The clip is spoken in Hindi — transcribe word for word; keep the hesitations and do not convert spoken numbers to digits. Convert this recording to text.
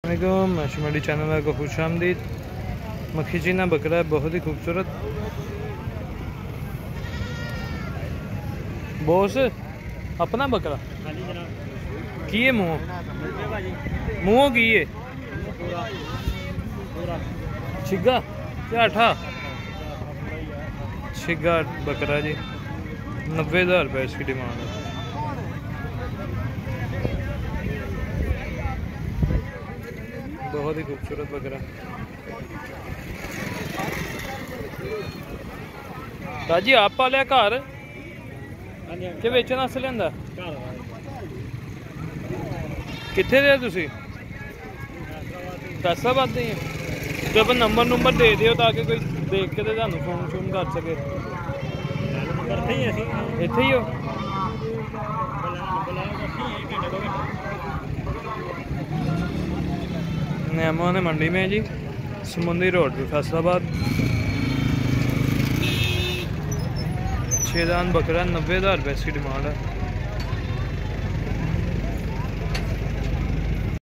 मैशमडी चैनल को खुश आमदीद। मक्खी चीना बकरा है, बहुत ही खूबसूरत। बॉस अपना बकरा की है मुँह मुँह की है छिगा क्या अठा छिगा बकरा जी, नब्बे हज़ार रुपये इसकी डिमांड है। बहुत ही खूबसूरत बकरा। राजी आप पालिया घर कि बेचने वास्ते लिया? कितने दे तुसी? फैसलाबाद दे तो अपन नंबर नंबर दे दियो ताकि कोई देख के तो फोन शोन कर सके। इत्थे ही हो? नैमा ने मंडी में है जी, समुंदरी रोड पे फैसलाबाद। छः दान बकरा, नब्बे हज़ार रुपये इसकी डिमांड है।